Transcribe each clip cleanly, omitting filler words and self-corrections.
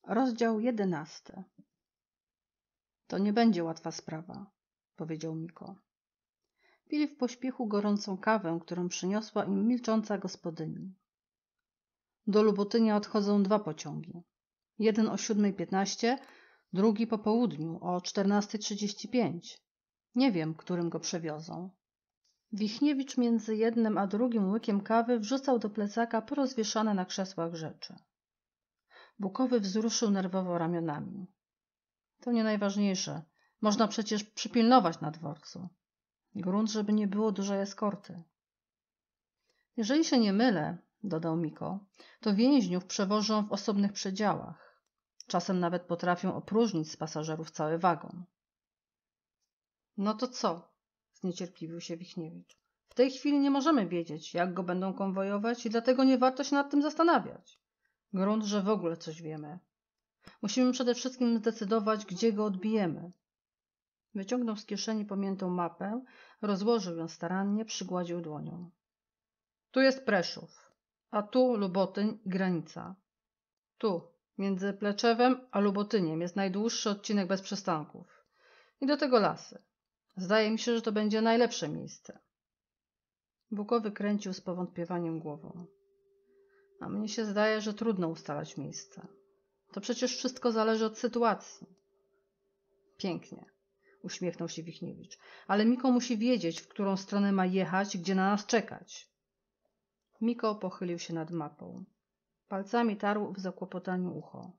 Rozdział 11. To nie będzie łatwa sprawa, powiedział Miko. Pili w pośpiechu gorącą kawę, którą przyniosła im milcząca gospodyni. Do Lubotynia odchodzą 2 pociągi. Jeden o 7:15, drugi po południu o 14:35. Nie wiem, którym go przewiozą. Wichniewicz między jednym a drugim łykiem kawy wrzucał do plecaka porozwieszane na krzesłach rzeczy. Bukowy wzruszył nerwowo ramionami. To nie najważniejsze. Można przecież przypilnować na dworcu. Grunt, żeby nie było dużej eskorty. Jeżeli się nie mylę, dodał Miko, to więźniów przewożą w osobnych przedziałach. Czasem nawet potrafią opróżnić z pasażerów cały wagon. No to co? Zniecierpliwił się Wichniewicz. W tej chwili nie możemy wiedzieć, jak go będą konwojować i dlatego nie warto się nad tym zastanawiać. Grunt, że w ogóle coś wiemy. Musimy przede wszystkim zdecydować, gdzie go odbijemy. Wyciągnął z kieszeni pamiętą mapę, rozłożył ją starannie, przygładził dłonią. Tu jest Preszów, a tu Lubotyń i granica. Tu, między Pleczewem a Lubotyniem, jest najdłuższy odcinek bez przystanków. I do tego lasy. Zdaje mi się, że to będzie najlepsze miejsce. Bukowy kręcił z powątpiewaniem głową. A mnie się zdaje, że trudno ustalać miejsce. To przecież wszystko zależy od sytuacji. Pięknie, uśmiechnął się Wichniewicz. Ale Miko musi wiedzieć, w którą stronę ma jechać, gdzie na nas czekać. Miko pochylił się nad mapą. Palcami tarł w zakłopotaniu ucho.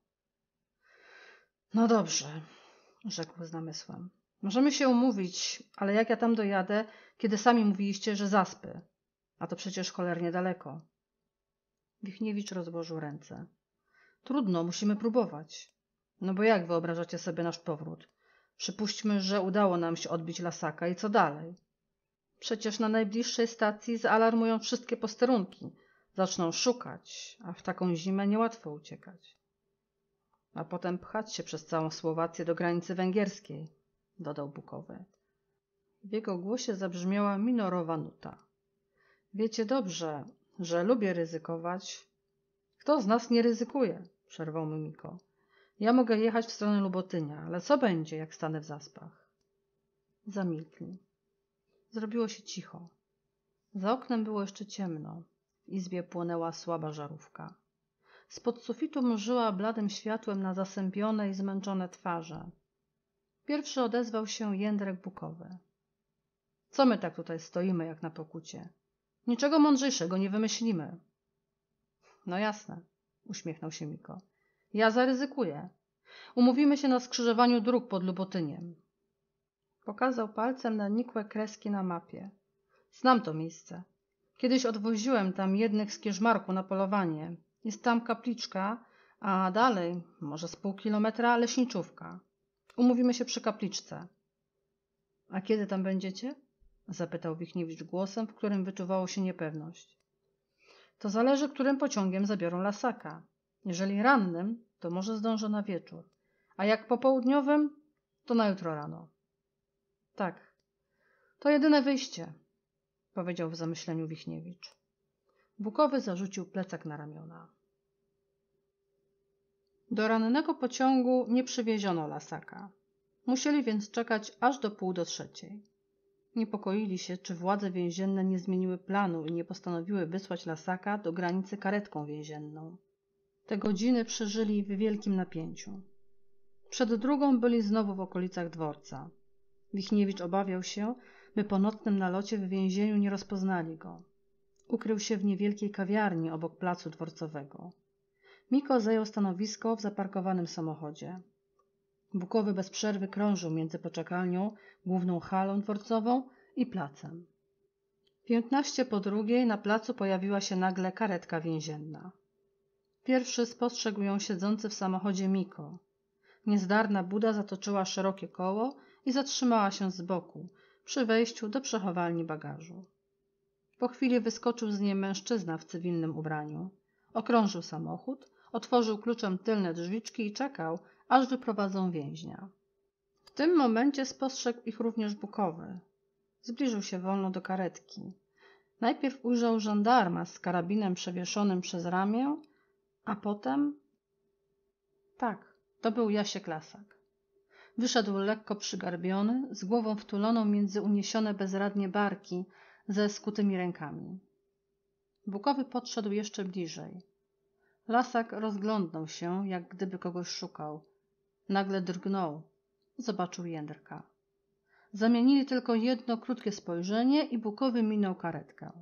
No dobrze, rzekł z namysłem. Możemy się umówić, ale jak ja tam dojadę, kiedy sami mówiliście, że Zaspy? A to przecież cholernie daleko. Wichniewicz rozłożył ręce. Trudno, musimy próbować. No bo jak wyobrażacie sobie nasz powrót? Przypuśćmy, że udało nam się odbić Lasaka i co dalej? Przecież na najbliższej stacji zaalarmują wszystkie posterunki. Zaczną szukać, a w taką zimę niełatwo uciekać. A potem pchać się przez całą Słowację do granicy węgierskiej, dodał Bukowy. W jego głosie zabrzmiała minorowa nuta. Wiecie dobrze, że lubię ryzykować. Kto z nas nie ryzykuje? Przerwał mu Miko. Ja mogę jechać w stronę Lubotynia, ale co będzie, jak stanę w Zaspach? Zamilkli. Zrobiło się cicho. Za oknem było jeszcze ciemno. W izbie płonęła słaba żarówka. Spod sufitu mrzyła bladym światłem na zasępione i zmęczone twarze. Pierwszy odezwał się Jędrek Bukowy. Co my tak tutaj stoimy jak na pokucie? Niczego mądrzejszego nie wymyślimy. No jasne, uśmiechnął się Miko. Ja zaryzykuję. Umówimy się na skrzyżowaniu dróg pod Lubotyniem. Pokazał palcem na nikłe kreski na mapie. Znam to miejsce. Kiedyś odwoziłem tam jednych z Kierzmarku na polowanie. Jest tam kapliczka, a dalej, może z pół kilometra, leśniczówka. Umówimy się przy kapliczce. A kiedy tam będziecie? Zapytał Wichniewicz głosem, w którym wyczuwało się niepewność. To zależy, którym pociągiem zabiorą Lasaka. Jeżeli rannym, to może zdążę na wieczór. A jak popołudniowym, to na jutro rano. Tak, to jedyne wyjście, powiedział w zamyśleniu Wichniewicz. Bukowy zarzucił plecak na ramiona. Do rannego pociągu nie przywieziono Lasaka. Musieli więc czekać aż do 2:45. Niepokoili się, czy władze więzienne nie zmieniły planu i nie postanowiły wysłać Lasaka do granicy karetką więzienną. Te godziny przeżyli w wielkim napięciu. Przed drugą byli znowu w okolicach dworca. Wichniewicz obawiał się, by po nocnym nalocie w więzieniu nie rozpoznali go. Ukrył się w niewielkiej kawiarni obok placu dworcowego. Miko zajął stanowisko w zaparkowanym samochodzie. Bukowy bez przerwy krążył między poczekalnią, główną halą dworcową i placem. 2:15 na placu pojawiła się nagle karetka więzienna. Pierwszy spostrzegł ją siedzący w samochodzie Miko. Niezdarna buda zatoczyła szerokie koło i zatrzymała się z boku, przy wejściu do przechowalni bagażu. Po chwili wyskoczył z niej mężczyzna w cywilnym ubraniu. Okrążył samochód, otworzył kluczem tylne drzwiczki i czekał, aż wyprowadzą więźnia. W tym momencie spostrzegł ich również Bukowy. Zbliżył się wolno do karetki. Najpierw ujrzał żandarma z karabinem przewieszonym przez ramię, a potem Tak, to był Jasiek Lasak. Wyszedł lekko przygarbiony, z głową wtuloną między uniesione bezradnie barki ze skutymi rękami. Bukowy podszedł jeszcze bliżej. Lasak rozglądnął się, jak gdyby kogoś szukał. Nagle drgnął. Zobaczył Jędrka. Zamienili tylko jedno krótkie spojrzenie i Bukowy minął karetkę.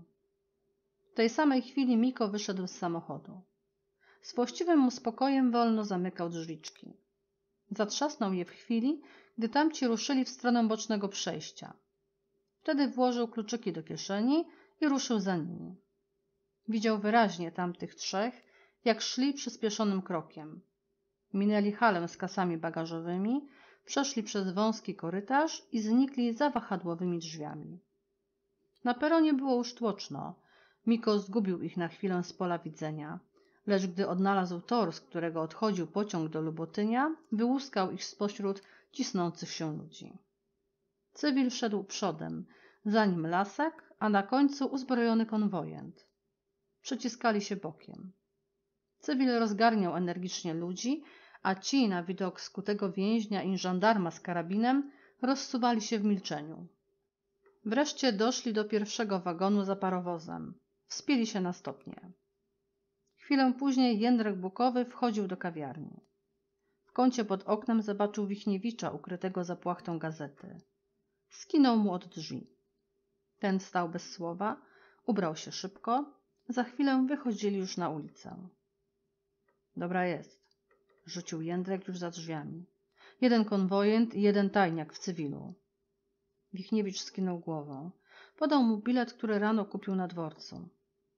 W tej samej chwili Miko wyszedł z samochodu. Z właściwym mu spokojem wolno zamykał drzwiczki. Zatrzasnął je w chwili, gdy tamci ruszyli w stronę bocznego przejścia. Wtedy włożył kluczyki do kieszeni i ruszył za nimi. Widział wyraźnie tamtych trzech, jak szli przyspieszonym krokiem. Minęli halę z kasami bagażowymi, przeszli przez wąski korytarz i znikli za wahadłowymi drzwiami. Na peronie było już tłoczno. Miko zgubił ich na chwilę z pola widzenia, lecz gdy odnalazł tor, z którego odchodził pociąg do Lubotynia, wyłuskał ich spośród cisnących się ludzi. Cywil szedł przodem, za nim Lasak, a na końcu uzbrojony konwojent. Przyciskali się bokiem. Cywil rozgarniał energicznie ludzi, a ci na widok skutego więźnia i żandarma z karabinem rozsuwali się w milczeniu. Wreszcie doszli do pierwszego wagonu za parowozem. Wspięli się na stopnie. Chwilę później Jędrek Bukowy wchodził do kawiarni. W kącie pod oknem zobaczył Wichniewicza ukrytego za płachtą gazety. Skinął mu od drzwi. Ten stał bez słowa, ubrał się szybko. Za chwilę wychodzili już na ulicę. Dobra jest, rzucił Jędrek już za drzwiami. Jeden konwojent i jeden tajniak w cywilu. Wichniewicz skinął głową. Podał mu bilet, który rano kupił na dworcu.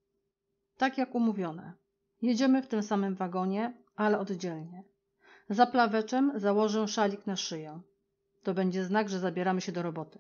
Tak jak umówione. Jedziemy w tym samym wagonie, ale oddzielnie. Za plaweczem założę szalik na szyję. To będzie znak, że zabieramy się do roboty.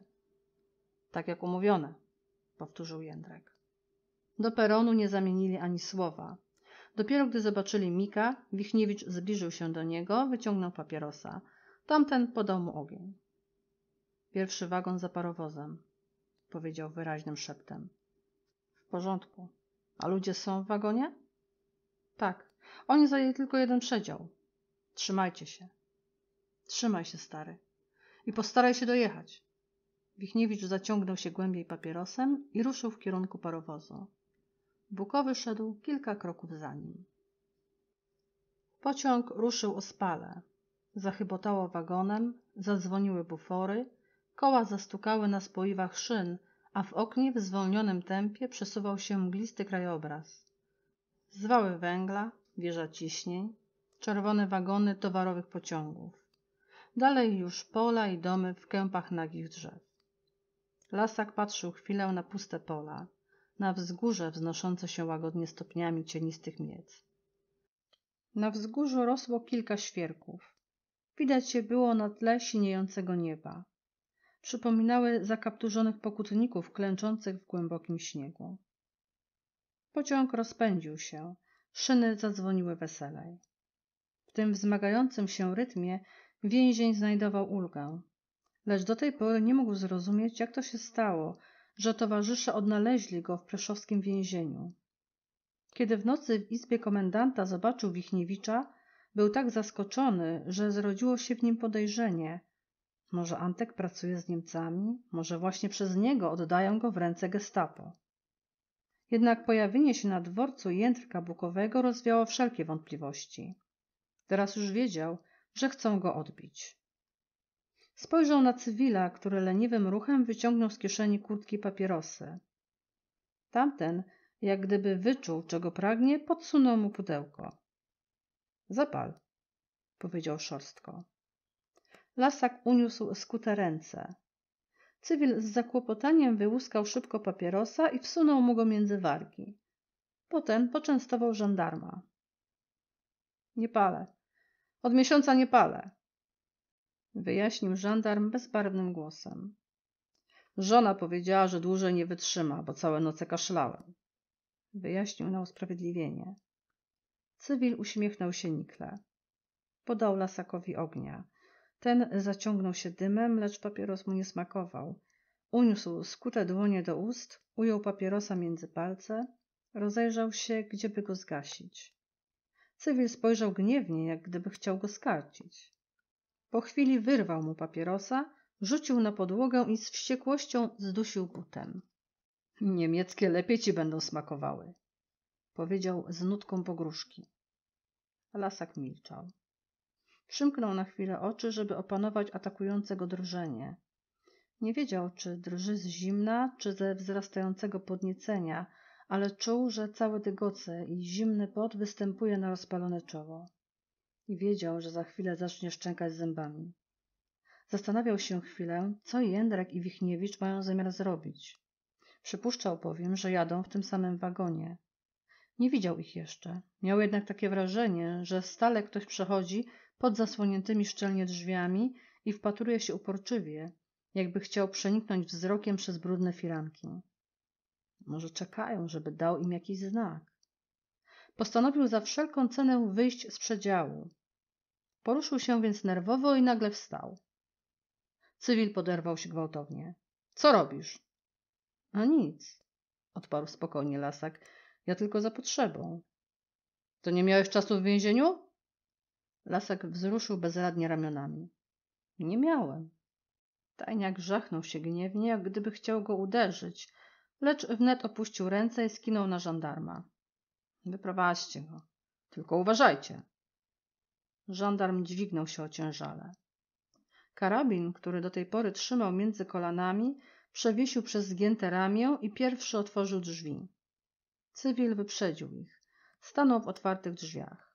Tak jak umówione, powtórzył Jędrek. Do peronu nie zamienili ani słowa. Dopiero gdy zobaczyli Mika, Wichniewicz zbliżył się do niego, wyciągnął papierosa. Tamten podał mu ogień. Pierwszy wagon za parowozem, powiedział wyraźnym szeptem. W porządku. A ludzie są w wagonie? Tak. Oni zajęli tylko jeden przedział. Trzymajcie się. Trzymaj się, stary. I postaraj się dojechać. Wichniewicz zaciągnął się głębiej papierosem i ruszył w kierunku parowozu. Bukowy szedł kilka kroków za nim. Pociąg ruszył ospale. Zachybotało wagonem, zadzwoniły bufory, koła zastukały na spoiwach szyn, a w oknie w zwolnionym tempie przesuwał się mglisty krajobraz. Zwały węgla, wieża ciśnień, czerwone wagony towarowych pociągów. Dalej już pola i domy w kępach nagich drzew. Lasak patrzył chwilę na puste pola, na wzgórze wznoszące się łagodnie stopniami cienistych miec. Na wzgórzu rosło kilka świerków. Widać je było na tle siniejącego nieba. Przypominały zakapturzonych pokutników klęczących w głębokim śniegu. Pociąg rozpędził się, szyny zadzwoniły weselej. W tym wzmagającym się rytmie więzień znajdował ulgę, lecz do tej pory nie mógł zrozumieć, jak to się stało, że towarzysze odnaleźli go w preszowskim więzieniu. Kiedy w nocy w izbie komendanta zobaczył Wichniewicza, był tak zaskoczony, że zrodziło się w nim podejrzenie. Może Antek pracuje z Niemcami? Może właśnie przez niego oddają go w ręce gestapo? Jednak pojawienie się na dworcu Jędrka Bukowego rozwiało wszelkie wątpliwości. Teraz już wiedział, że chcą go odbić. Spojrzał na cywila, który leniwym ruchem wyciągnął z kieszeni kurtki papierosy. Tamten, jak gdyby wyczuł, czego pragnie, podsunął mu pudełko. Zapal, powiedział szorstko. Lasak uniósł skute ręce. Cywil z zakłopotaniem wyłuskał szybko papierosa i wsunął mu go między wargi. Potem poczęstował żandarma. Nie palę. Od miesiąca nie palę, wyjaśnił żandarm bezbarwnym głosem. Żona powiedziała, że dłużej nie wytrzyma, bo całe noce kaszlałem, wyjaśnił na usprawiedliwienie. Cywil uśmiechnął się nikle. Podał Lasakowi ognia. Ten zaciągnął się dymem, lecz papieros mu nie smakował. Uniósł skute dłonie do ust, ujął papierosa między palce, rozejrzał się, gdzieby go zgasić. Cywil spojrzał gniewnie, jak gdyby chciał go skarcić. Po chwili wyrwał mu papierosa, rzucił na podłogę i z wściekłością zdusił butem. Niemieckie lepiej ci będą smakowały, powiedział z nutką pogróżki. Lasak milczał. Przymknął na chwilę oczy, żeby opanować atakujące go drżenie. Nie wiedział, czy drży z zimna, czy ze wzrastającego podniecenia, ale czuł, że całe dygoce i zimny pot występuje na rozpalone czoło. I wiedział, że za chwilę zacznie szczękać zębami. Zastanawiał się chwilę, co Jędrek i Wichniewicz mają zamiar zrobić. Przypuszczał bowiem, że jadą w tym samym wagonie. Nie widział ich jeszcze. Miał jednak takie wrażenie, że stale ktoś przechodzi pod zasłoniętymi szczelnie drzwiami i wpatruje się uporczywie, jakby chciał przeniknąć wzrokiem przez brudne firanki. Może czekają, żeby dał im jakiś znak. Postanowił za wszelką cenę wyjść z przedziału. Poruszył się więc nerwowo i nagle wstał. Cywil poderwał się gwałtownie. Co robisz? A nic, odparł spokojnie Lasak. Ja tylko za potrzebą. To nie miałeś czasu w więzieniu? Lasak wzruszył bezradnie ramionami. Nie miałem. Tajniak żachnął się gniewnie, jak gdyby chciał go uderzyć, lecz wnet opuścił ręce i skinął na żandarma. Wyprowadźcie go. Tylko uważajcie. Żandarm dźwignął się ociężale. Karabin, który do tej pory trzymał między kolanami, przewiesił przez zgięte ramię i pierwszy otworzył drzwi. Cywil wyprzedził ich. Stanął w otwartych drzwiach.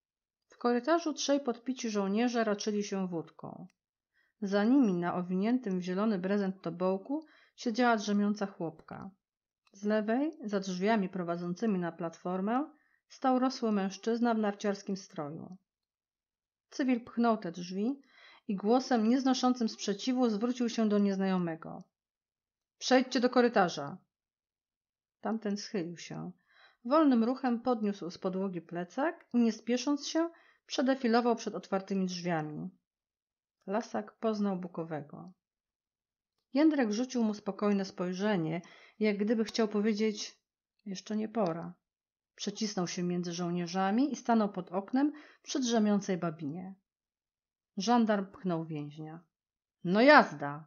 W korytarzu trzej podpici żołnierze raczyli się wódką. Za nimi na owiniętym w zielony brezent tobołku siedziała drzemiąca chłopka. Z lewej, za drzwiami prowadzącymi na platformę, stał rosły mężczyzna w narciarskim stroju. Cywil pchnął te drzwi i głosem nieznoszącym sprzeciwu zwrócił się do nieznajomego. Przejdźcie do korytarza. Tamten schylił się. Wolnym ruchem podniósł z podłogi plecak i nie spiesząc się przedefilował przed otwartymi drzwiami. Lasak poznał Bukowego. Jędrek rzucił mu spokojne spojrzenie, jak gdyby chciał powiedzieć: jeszcze nie pora. Przecisnął się między żołnierzami i stanął pod oknem przy drzemiącej babinie. Żandarm pchnął więźnia. No jazda!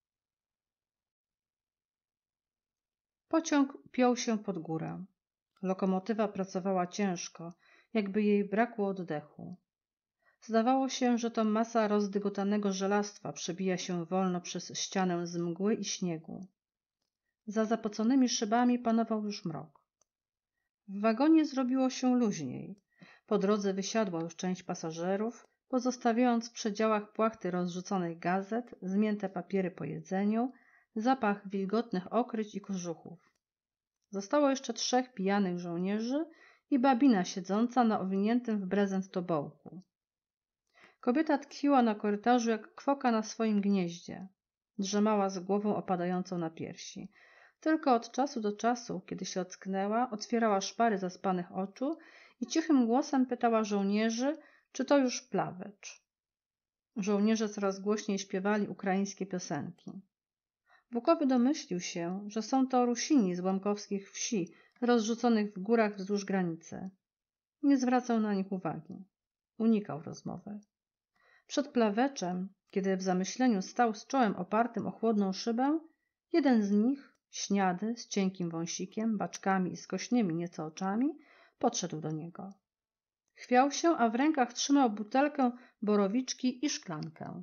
Pociąg piął się pod górę. Lokomotywa pracowała ciężko, jakby jej brakło oddechu. Zdawało się, że to masa rozdygotanego żelastwa przebija się wolno przez ścianę z mgły i śniegu. Za zapoconymi szybami panował już mrok. W wagonie zrobiło się luźniej. Po drodze wysiadła już część pasażerów, pozostawiając w przedziałach płachty rozrzuconych gazet, zmięte papiery po jedzeniu, zapach wilgotnych okryć i kożuchów. Zostało jeszcze trzech pijanych żołnierzy i babina siedząca na owiniętym w brezent tobołku. Kobieta tkwiła na korytarzu jak kwoka na swoim gnieździe. Drzemała z głową opadającą na piersi. Tylko od czasu do czasu, kiedy się ocknęła, otwierała szpary zaspanych oczu i cichym głosem pytała żołnierzy, czy to już plawecz. Żołnierze coraz głośniej śpiewali ukraińskie piosenki. Bukowy domyślił się, że są to Rusini z łemkowskich wsi, rozrzuconych w górach wzdłuż granicy. Nie zwracał na nich uwagi. Unikał rozmowy. Przed plaweczem, kiedy w zamyśleniu stał z czołem opartym o chłodną szybę, jeden z nich, śniady, z cienkim wąsikiem, baczkami i skośnymi nieco oczami, podszedł do niego. Chwiał się, a w rękach trzymał butelkę borowiczki i szklankę.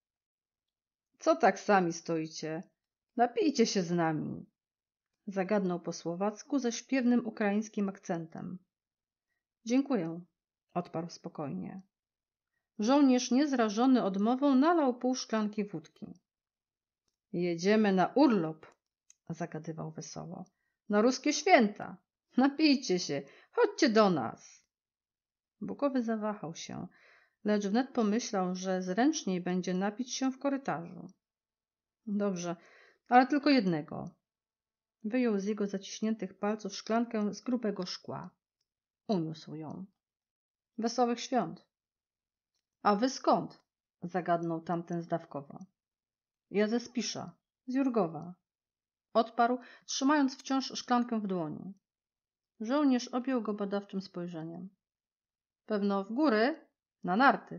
Co tak sami stoicie? Napijcie się z nami! Zagadnął po słowacku ze śpiewnym ukraińskim akcentem. Dziękuję, odparł spokojnie. Żołnierz niezrażony odmową nalał pół szklanki wódki. Jedziemy na urlop, zagadywał wesoło. Na ruskie święta. Napijcie się, chodźcie do nas. Bukowy zawahał się, lecz wnet pomyślał, że zręczniej będzie napić się w korytarzu. Dobrze, ale tylko jednego. Wyjął z jego zaciśniętych palców szklankę z grubego szkła. Uniósł ją. Wesołych świąt. A wy skąd? Zagadnął tamten zdawkowo. Ja ze Spisza, z Jurgowa. Odparł, trzymając wciąż szklankę w dłoni. Żołnierz objął go badawczym spojrzeniem. Pewno w góry, na narty.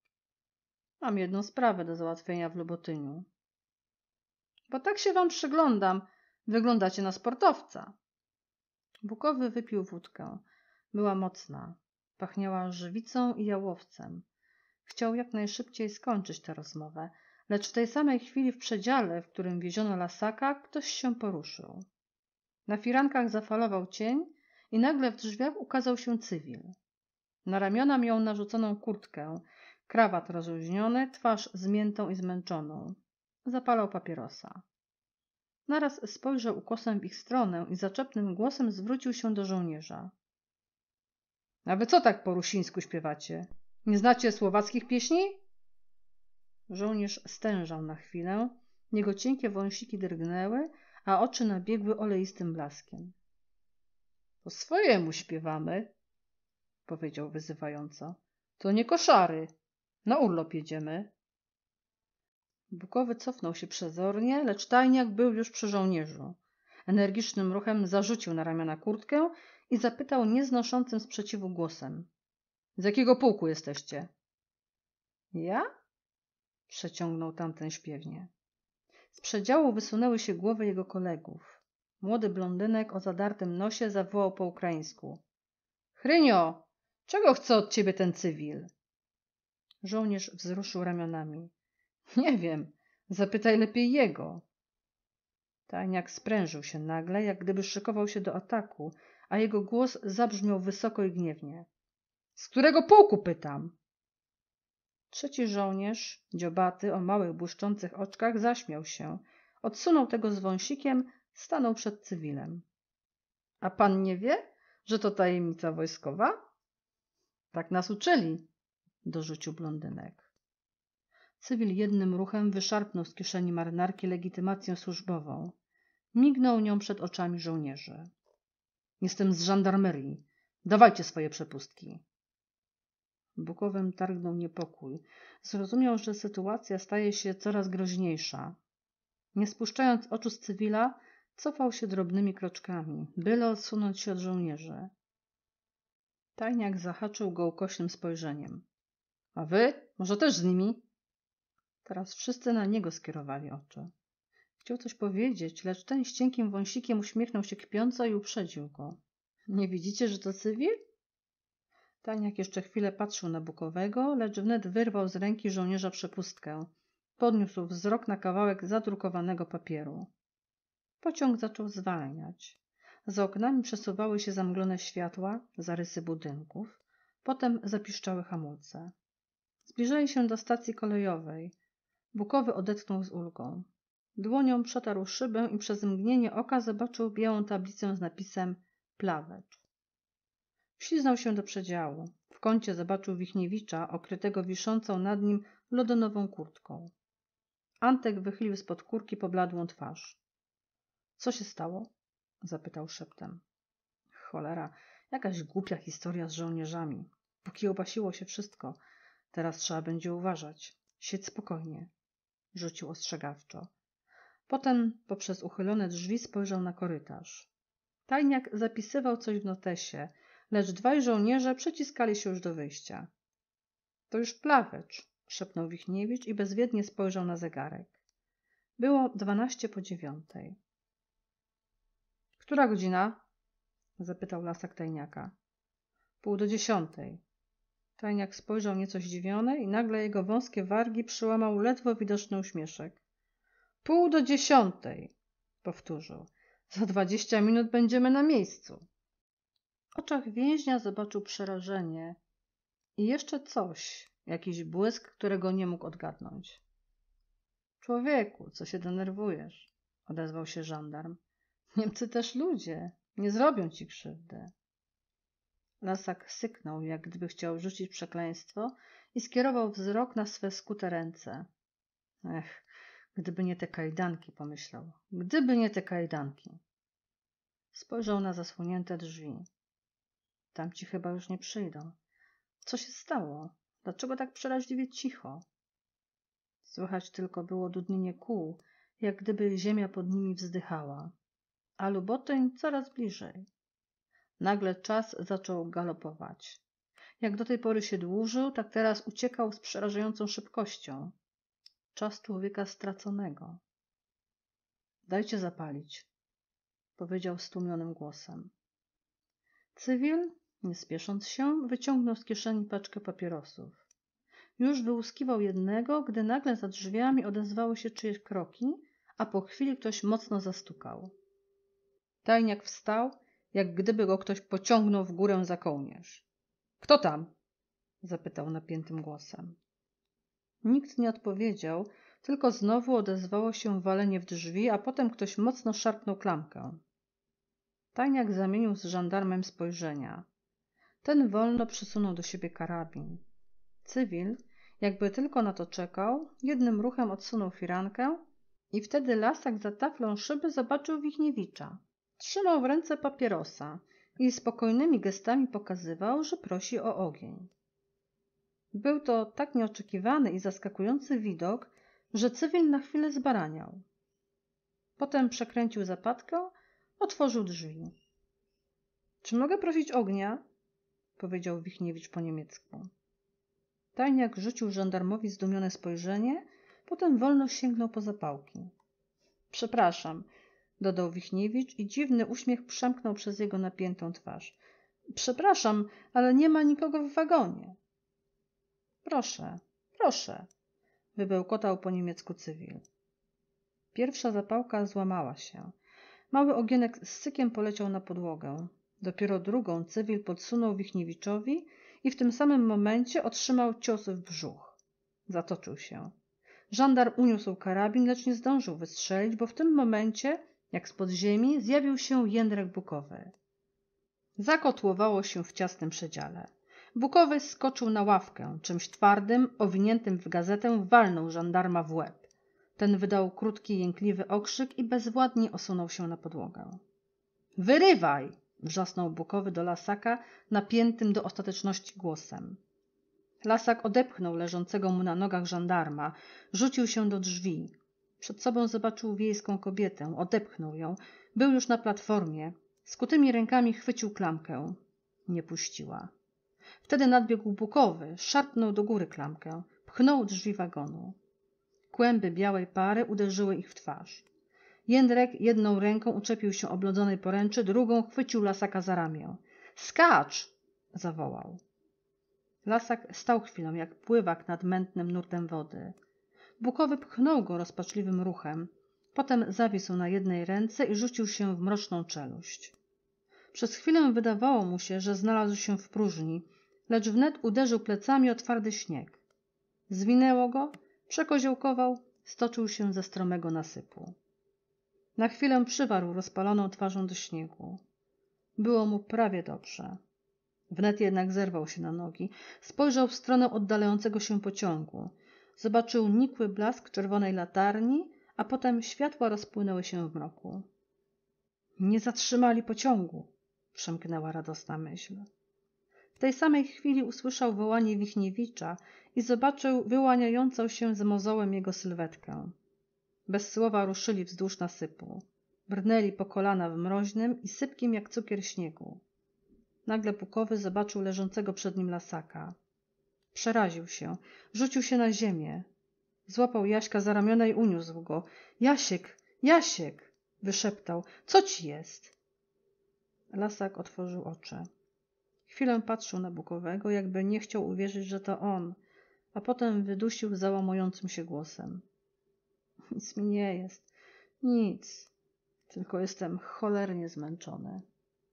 Mam jedną sprawę do załatwienia w Lubotyniu. Bo tak się wam przyglądam, wyglądacie na sportowca. Bukowy wypił wódkę. Była mocna. Pachniała żywicą i jałowcem. Chciał jak najszybciej skończyć tę rozmowę, lecz w tej samej chwili w przedziale, w którym wieziono Lasaka, ktoś się poruszył. Na firankach zafalował cień i nagle w drzwiach ukazał się cywil. Na ramiona miał narzuconą kurtkę, krawat rozluźniony, twarz zmiętą i zmęczoną. Zapalał papierosa. Naraz spojrzał ukosem w ich stronę i zaczepnym głosem zwrócił się do żołnierza. — A wy co tak po rusińsku śpiewacie? Nie znacie słowackich pieśni? Żołnierz stężał na chwilę, jego cienkie wąsiki drgnęły, a oczy nabiegły oleistym blaskiem. — Po swojemu śpiewamy — powiedział wyzywająco. — To nie koszary. Na urlop jedziemy. Bukowy cofnął się przezornie, lecz tajniak był już przy żołnierzu. Energicznym ruchem zarzucił na ramiona kurtkę i zapytał nieznoszącym sprzeciwu głosem. — Z jakiego pułku jesteście? — Ja? — przeciągnął tamten śpiewnie. Z przedziału wysunęły się głowy jego kolegów. Młody blondynek o zadartym nosie zawołał po ukraińsku. — Hrynio, czego chce od ciebie ten cywil? Żołnierz wzruszył ramionami. — Nie wiem, zapytaj lepiej jego. Tajniak sprężył się nagle, jak gdyby szykował się do ataku, a jego głos zabrzmiał wysoko i gniewnie. — Z którego pułku pytam? Trzeci żołnierz, dziobaty, o małych błyszczących oczkach, zaśmiał się, odsunął tego z wąsikiem, stanął przed cywilem. — A pan nie wie, że to tajemnica wojskowa? — Tak nas uczyli — dorzucił blondynek. Cywil jednym ruchem wyszarpnął z kieszeni marynarki legitymację służbową. Mignął nią przed oczami żołnierzy. — Jestem z żandarmerii. Dawajcie swoje przepustki. Bukowym targnął niepokój. Zrozumiał, że sytuacja staje się coraz groźniejsza. Nie spuszczając oczu z cywila, cofał się drobnymi kroczkami, byle odsunąć się od żołnierzy. Tajniak zahaczył go ukośnym spojrzeniem. — A wy? Może też z nimi? Teraz wszyscy na niego skierowali oczy. Chciał coś powiedzieć, lecz ten z cienkim wąsikiem uśmiechnął się kpiąco i uprzedził go. — Nie widzicie, że to cywil? Tajniak jeszcze chwilę patrzył na Bukowego, lecz wnet wyrwał z ręki żołnierza przepustkę. Podniósł wzrok na kawałek zadrukowanego papieru. Pociąg zaczął zwalniać. Za oknami przesuwały się zamglone światła, zarysy budynków. Potem zapiszczały hamulce. Zbliżali się do stacji kolejowej. Bukowy odetchnął z ulgą. Dłonią przetarł szybę i przez mgnienie oka zobaczył białą tablicę z napisem Plawecz. Wśliznął się do przedziału. W kącie zobaczył Wichniewicza, okrytego wiszącą nad nim lodonową kurtką. Antek wychylił spod kurki pobladłą twarz. — Co się stało? — zapytał szeptem. — Cholera, jakaś głupia historia z żołnierzami. Pokiełbasiło się wszystko. Teraz trzeba będzie uważać. Siedź spokojnie — rzucił ostrzegawczo. Potem poprzez uchylone drzwi spojrzał na korytarz. Tajniak zapisywał coś w notesie, lecz dwaj żołnierze przyciskali się już do wyjścia. — To już Plawecz — szepnął Wichniewicz i bezwiednie spojrzał na zegarek. Było 9:12. — Która godzina? — zapytał Lasak tajniaka. — 9:30. Tajniak spojrzał nieco zdziwiony i nagle jego wąskie wargi przyłamał ledwo widoczny uśmieszek. — 9:30 — powtórzył. — Za 20 minut będziemy na miejscu. W oczach więźnia zobaczył przerażenie i jeszcze coś, jakiś błysk, którego nie mógł odgadnąć. — Człowieku, co się denerwujesz? — odezwał się żandarm. — Niemcy też ludzie, nie zrobią ci krzywdy. Lasak syknął, jak gdyby chciał rzucić przekleństwo i skierował wzrok na swe skute ręce. Ech, gdyby nie te kajdanki, pomyślał. Gdyby nie te kajdanki. Spojrzał na zasłonięte drzwi. Tamci chyba już nie przyjdą. Co się stało? Dlaczego tak przeraźliwie cicho? Słychać tylko było dudnienie kół, jak gdyby ziemia pod nimi wzdychała. A Lubotyń coraz bliżej. Nagle czas zaczął galopować. Jak do tej pory się dłużył, tak teraz uciekał z przerażającą szybkością. Czas człowieka straconego. Dajcie zapalić, powiedział stłumionym głosem. Cywil, nie spiesząc się, wyciągnął z kieszeni paczkę papierosów. Już wyłuskiwał jednego, gdy nagle za drzwiami odezwały się czyjeś kroki, a po chwili ktoś mocno zastukał. Tajniak wstał, jak gdyby go ktoś pociągnął w górę za kołnierz. — Kto tam? — zapytał napiętym głosem. Nikt nie odpowiedział, tylko znowu odezwało się walenie w drzwi, a potem ktoś mocno szarpnął klamkę. Tajniak zamienił z żandarmem spojrzenia. Ten wolno przysunął do siebie karabin. Cywil, jakby tylko na to czekał, jednym ruchem odsunął firankę i wtedy Lasak za taflą szyby zobaczył Wichniewicza. Trzymał w ręce papierosa i spokojnymi gestami pokazywał, że prosi o ogień. Był to tak nieoczekiwany i zaskakujący widok, że cywil na chwilę zbaraniał. Potem przekręcił zapadkę, otworzył drzwi. — Czy mogę prosić ognia? — powiedział Wichniewicz po niemiecku. Tajniak rzucił żandarmowi zdumione spojrzenie, potem wolno sięgnął po zapałki. — Przepraszam — dodał Wichniewicz i dziwny uśmiech przemknął przez jego napiętą twarz. — Przepraszam, ale nie ma nikogo w wagonie. — Proszę, proszę — wybełkotał po niemiecku cywil. Pierwsza zapałka złamała się. Mały ogienek z sykiem poleciał na podłogę. Dopiero drugą cywil podsunął Wichniewiczowi i w tym samym momencie otrzymał cios w brzuch. Zatoczył się. Żandar uniósł karabin, lecz nie zdążył wystrzelić, bo w tym momencie, jak spod ziemi, zjawił się Jędrek Bukowy. Zakotłowało się w ciasnym przedziale. Bukowy skoczył na ławkę, czymś twardym, owiniętym w gazetę walnął żandarma w łeb. Ten wydał krótki, jękliwy okrzyk i bezwładnie osunął się na podłogę. — Wyrywaj! — wrzasnął Bukowy do Lasaka napiętym do ostateczności głosem. Lasak odepchnął leżącego mu na nogach żandarma, rzucił się do drzwi. Przed sobą zobaczył wiejską kobietę, odepchnął ją. Był już na platformie. Skutymi rękami chwycił klamkę. Nie puściła. Wtedy nadbiegł Bukowy, szarpnął do góry klamkę, pchnął drzwi wagonu. Kłęby białej pary uderzyły ich w twarz. Jędrek jedną ręką uczepił się oblodzonej poręczy, drugą chwycił Lasaka za ramię. — Skacz! — zawołał. Lasak stał chwilę jak pływak nad mętnym nurtem wody. Bukowy pchnął go rozpaczliwym ruchem. Potem zawisł na jednej ręce i rzucił się w mroczną czeluść. Przez chwilę wydawało mu się, że znalazł się w próżni, lecz wnet uderzył plecami o twardy śnieg. Zwinęło go, przekoziołkował, stoczył się ze stromego nasypu. Na chwilę przywarł rozpaloną twarzą do śniegu. Było mu prawie dobrze. Wnet jednak zerwał się na nogi, spojrzał w stronę oddalającego się pociągu. Zobaczył nikły blask czerwonej latarni, a potem światła rozpłynęły się w mroku. Nie zatrzymali pociągu, przemknęła radosna myśl. W tej samej chwili usłyszał wołanie Wichniewicza i zobaczył wyłaniającą się z mozołem jego sylwetkę. Bez słowa ruszyli wzdłuż nasypu. Brnęli po kolana w mroźnym i sypkim jak cukier śniegu. Nagle Bukowy zobaczył leżącego przed nim Lasaka. Przeraził się, rzucił się na ziemię. Złapał Jaśka za ramiona i uniósł go. — Jasiek, Jasiek! — wyszeptał. — Co ci jest? Lasak otworzył oczy. Chwilę patrzył na Bukowego, jakby nie chciał uwierzyć, że to on, a potem wydusił załamującym się głosem. — Nic mi nie jest, nic, tylko jestem cholernie zmęczony.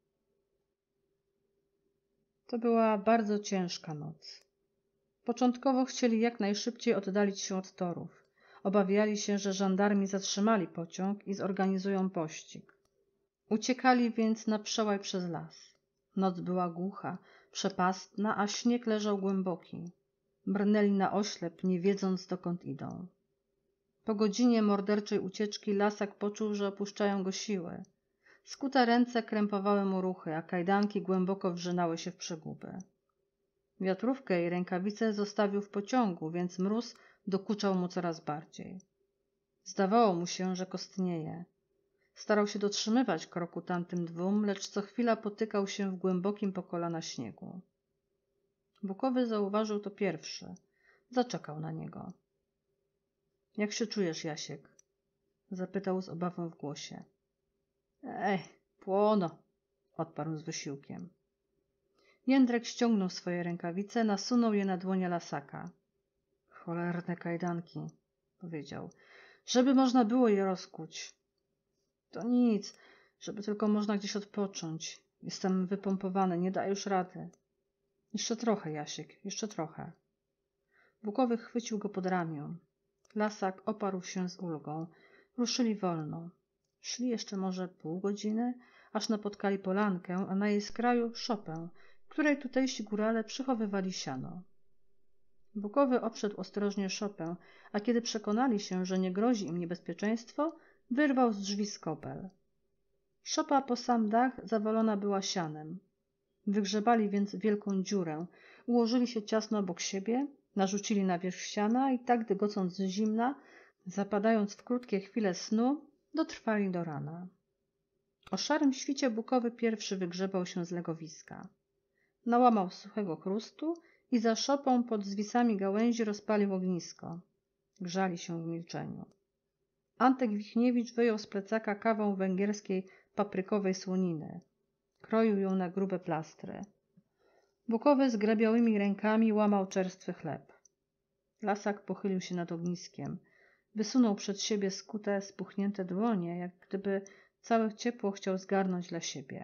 To była bardzo ciężka noc. Początkowo chcieli jak najszybciej oddalić się od torów. Obawiali się, że żandarmi zatrzymali pociąg i zorganizują pościg. Uciekali więc na przełaj przez las. Noc była głucha, przepastna, a śnieg leżał głęboki. Brnęli na oślep, nie wiedząc, dokąd idą. Po godzinie morderczej ucieczki Lasak poczuł, że opuszczają go siły. Skute ręce krępowały mu ruchy, a kajdanki głęboko wrzynały się w przeguby. Wiatrówkę i rękawice zostawił w pociągu, więc mróz dokuczał mu coraz bardziej. Zdawało mu się, że kostnieje. Starał się dotrzymywać kroku tamtym dwóm, lecz co chwila potykał się w głębokim po kolana śniegu. Bukowy zauważył to pierwszy. Zaczekał na niego. Jak się czujesz, Jasiek? Zapytał z obawą w głosie. Płono, odparł z wysiłkiem. Jędrek ściągnął swoje rękawice, nasunął je na dłonie Lasaka. Cholerne kajdanki, powiedział, żeby można było je rozkuć. To nic, żeby tylko można gdzieś odpocząć. Jestem wypompowany, nie daję już rady. Jeszcze trochę, Jasiek, jeszcze trochę. Bukowy chwycił go pod ramię. Lasak oparł się z ulgą. Ruszyli wolno. Szli jeszcze może pół godziny, aż napotkali polankę, a na jej skraju szopę, w której tutejsi górale przychowywali siano. Bukowy obszedł ostrożnie szopę, a kiedy przekonali się, że nie grozi im niebezpieczeństwo, wyrwał z drzwi skopel. Szopa po sam dach zawalona była sianem. Wygrzebali więc wielką dziurę, ułożyli się ciasno obok siebie, narzucili na wierzch siana i tak dygocąc z zimna, zapadając w krótkie chwile snu, dotrwali do rana. O szarym świcie Bukowy pierwszy wygrzebał się z legowiska. Nałamał suchego chrustu i za szopą pod zwisami gałęzi rozpalił ognisko. Grzali się w milczeniu. Antek Wichniewicz wyjął z plecaka kawał węgierskiej paprykowej słoniny. Kroił ją na grube plastry. Bukowy zgrabiałymi rękami łamał czerstwy chleb. Lasak pochylił się nad ogniskiem. Wysunął przed siebie skute, spuchnięte dłonie, jak gdyby całe ciepło chciał zgarnąć dla siebie.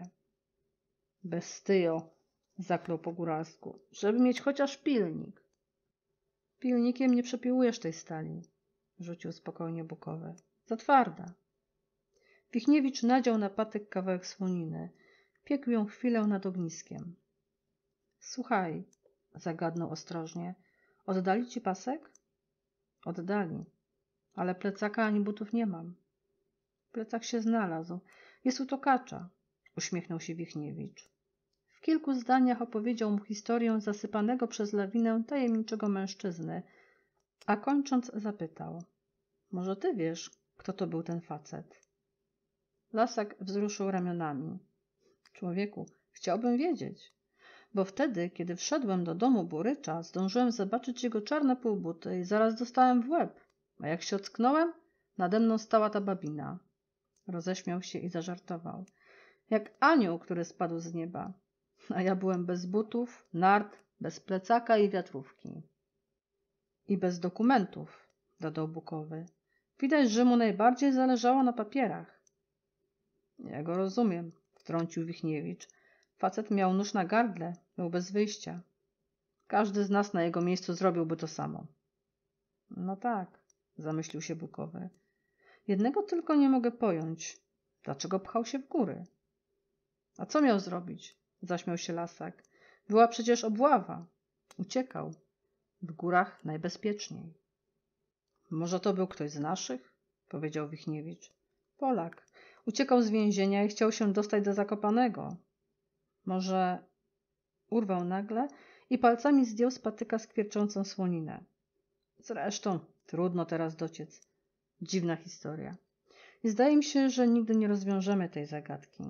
Bestyjo, zaklął po góralsku, żeby mieć chociaż pilnik. Pilnikiem nie przepiłujesz tej stali, rzucił spokojnie Bukowy. Za twarda. Wichniewicz nadział na patyk kawałek słoniny. Piekł ją chwilę nad ogniskiem. Słuchaj, zagadnął ostrożnie, oddali ci pasek? Oddali, ale plecaka ani butów nie mam. Plecak się znalazł. Jest u tokacza, uśmiechnął się Wichniewicz. W kilku zdaniach opowiedział mu historię zasypanego przez lawinę tajemniczego mężczyzny, a kończąc zapytał. Może ty wiesz, kto to był ten facet? Lasak wzruszył ramionami. Człowieku, chciałbym wiedzieć, bo wtedy, kiedy wszedłem do domu Burycza, zdążyłem zobaczyć jego czarne półbuty i zaraz dostałem w łeb, a jak się ocknąłem, nade mną stała ta babina. Roześmiał się i zażartował. Jak anioł, który spadł z nieba. A ja byłem bez butów, nart, bez plecaka i wiatrówki. I bez dokumentów, dodał Bukowy. Widać, że mu najbardziej zależało na papierach. Ja go rozumiem, wtrącił Wichniewicz. Facet miał nóż na gardle, był bez wyjścia. Każdy z nas na jego miejscu zrobiłby to samo. No tak, zamyślił się Bukowy. Jednego tylko nie mogę pojąć. Dlaczego pchał się w góry? A co miał zrobić? Zaśmiał się Lasak. Była przecież obława. Uciekał. W górach najbezpieczniej. Może to był ktoś z naszych? Powiedział Wichniewicz. Polak. Uciekał z więzienia i chciał się dostać do Zakopanego. Może... Urwał nagle i palcami zdjął z patyka skwierczącą słoninę. Zresztą trudno teraz dociec. Dziwna historia. I zdaje mi się, że nigdy nie rozwiążemy tej zagadki.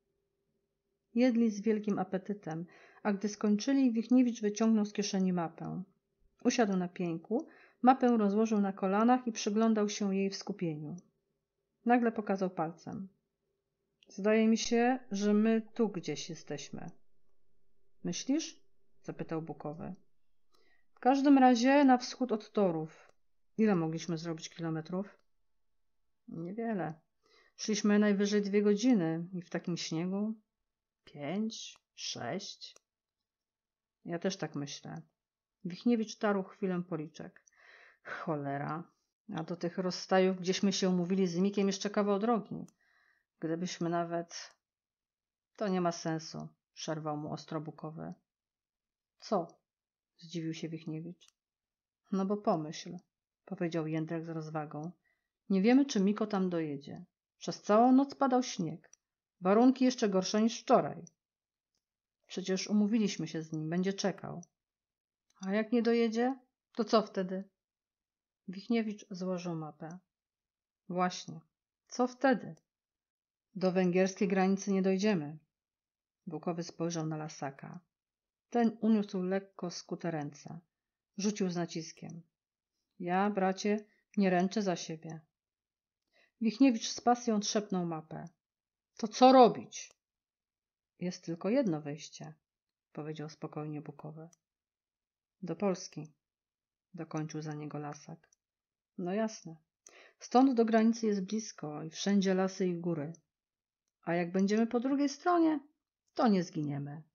Jedli z wielkim apetytem, a gdy skończyli, Wichniewicz wyciągnął z kieszeni mapę. Usiadł na pieńku, mapę rozłożył na kolanach i przyglądał się jej w skupieniu. Nagle pokazał palcem. Zdaje mi się, że my tu gdzieś jesteśmy. Myślisz? Zapytał Bukowy. W każdym razie na wschód od torów. Ile mogliśmy zrobić kilometrów? Niewiele. Szliśmy najwyżej 2 godziny i w takim śniegu 5, 6. Ja też tak myślę. Wichniewicz tarł chwilę policzek. Cholera. A do tych rozstajów gdzieśmy się umówili z Mikiem jeszcze kawał drogi. Gdybyśmy nawet... To nie ma sensu, przerwał mu ostro Bukowy. Co? Zdziwił się Wichniewicz. No bo pomyśl, powiedział Jędrek z rozwagą. Nie wiemy, czy Miko tam dojedzie. Przez całą noc padał śnieg. Warunki jeszcze gorsze niż wczoraj. Przecież umówiliśmy się z nim, będzie czekał. A jak nie dojedzie, to co wtedy? Wichniewicz złożył mapę. Właśnie, co wtedy? Do węgierskiej granicy nie dojdziemy. Bukowy spojrzał na Lasaka. Ten uniósł lekko skute ręce. Rzucił z naciskiem. Ja, bracie, nie ręczę za siebie. Wichniewicz z pasją trzepnął mapę. To co robić? Jest tylko jedno wyjście, powiedział spokojnie Bukowy. Do Polski, dokończył za niego Lasak. No jasne. Stąd do granicy jest blisko i wszędzie lasy i góry. A jak będziemy po drugiej stronie, to nie zginiemy.